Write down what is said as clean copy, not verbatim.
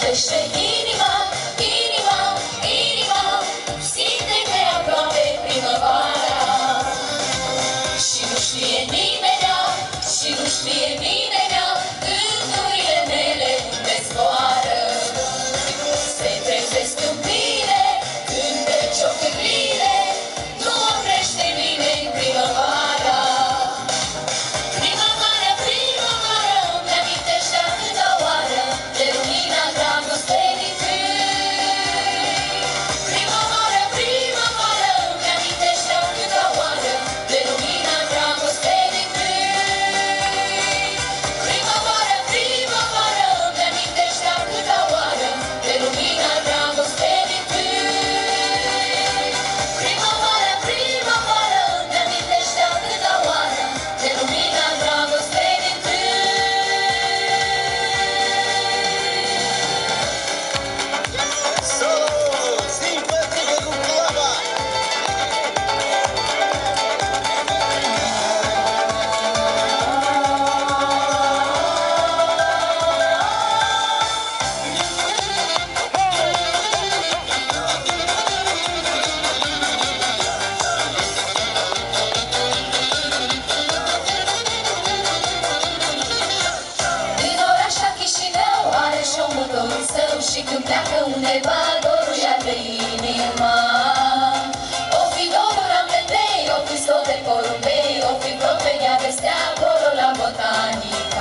crește inima, inima, inima, simte că e aproape primăvara. Și nu știe nimenea, și nu știe nimenea, gândurile mele unde zboară. Se trezesc în mine, când de ciocârire, nu oprește nimeni primăvara. Primăvara, primăvara, îmi amintește atâta oară de lumina dragostei din tâi. Primăvara, primăvara, îmi amintește atâta oară de lumina dragostei din tâi. Primăvara, primăvara, îmi amintește atâta oară de lumina dragostei din tâi. Primăvara, primăvara, îmi amintește atâta oară de lumina dragostei din tâi. Simpatică cu clava! În oraș la Chișinău are și-o motorul său și când pleacă undeva dorul i-ar de inima. O fi dorul Ramletei, o fi stol de porumbei, o fi vreo vechea vestea acolo la Botanica.